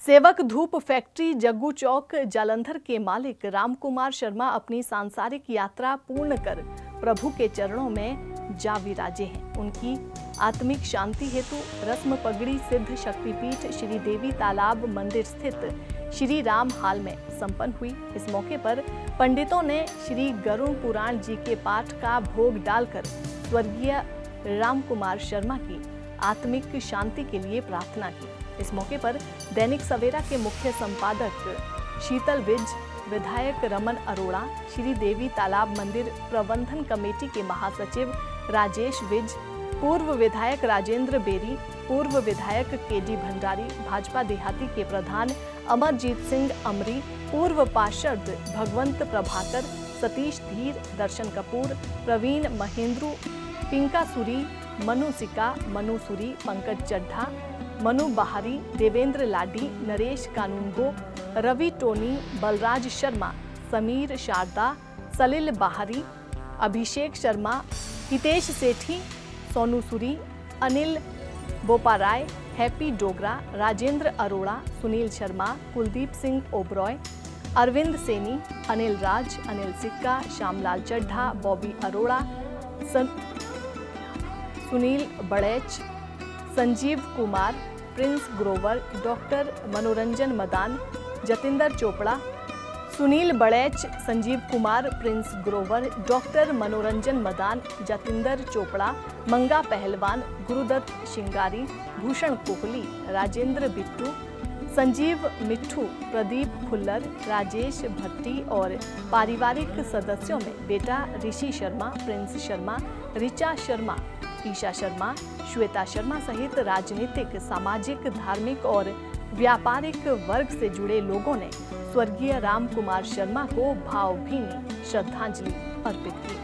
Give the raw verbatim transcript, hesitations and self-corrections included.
सेवक धूप फैक्ट्री जग्गू चौक जालंधर के मालिक राम कुमार शर्मा अपनी सांसारिक यात्रा पूर्ण कर प्रभु के चरणों में जा विराजे हैं। उनकी आत्मिक शांति हेतु रस्म पगड़ी सिद्ध शक्तिपीठ श्री देवी तालाब मंदिर स्थित श्री राम हाल में संपन्न हुई। इस मौके पर पंडितों ने श्री गरुड़ पुराण जी के पाठ का भोग डालकर स्वर्गीय राम कुमार शर्मा की आत्मिक शांति के लिए प्रार्थना की। इस मौके पर दैनिक सवेरा के मुख्य संपादक शीतल विज, विधायक रमन अरोड़ा, श्री देवी तालाब मंदिर प्रबंधन कमेटी के महासचिव राजेश विज, पूर्व विधायक राजेंद्र बेरी, पूर्व विधायक केडी भंडारी, भाजपा देहाती के प्रधान अमरजीत सिंह अमरी, पूर्व पार्षद भगवंत प्रभाकर, सतीश धीर, दर्शन कपूर, प्रवीण महेंद्रू, पिंका सुरी, मनु सिका, मनु सुरी, Pankaj Chadha, Manu Bahari, Devender Ladi, Naresh Kanungo, Ravi Tony, Balraj Sharma, Sameer Sharda, Salil Bahari, Abhishek Sharma, Hitesh Sethi, Sonu Suri, Anil Boparai, Happy Dogra, Rajinder Arora, Sunil Sharma, Kuldeep Singh Oberoi, Arvind Saini, Anil Raj, Anil Sikka, Shyamlal Chadha, Bobby Arora, Sunil Badaich, Sanjeev Kumar, Prince Grover, doctor Manoranjan Madan, Jatinder Chopra, Sunil Badaich, Sanjeev Kumar, Prince Grover, doctor Manoranjan Madan, Jatinder Chopra, मंगा पहलवान, गुरुदत्त शिंगारी, भूषण कोहली, राजेंद्र बिट्टू, संजीव मिट्ठू, प्रदीप खुल्लर, राजेश भट्टी और पारिवारिक सदस्यों में बेटा ऋषि शर्मा, प्रिंस शर्मा, ऋचा शर्मा, ईशा शर्मा, श्वेता शर्मा सहित राजनीतिक, सामाजिक, धार्मिक और व्यापारिक वर्ग से जुड़े लोगों ने स्वर्गीय राम कुमार शर्मा को भावभीनी श्रद्धांजलि अर्पित की।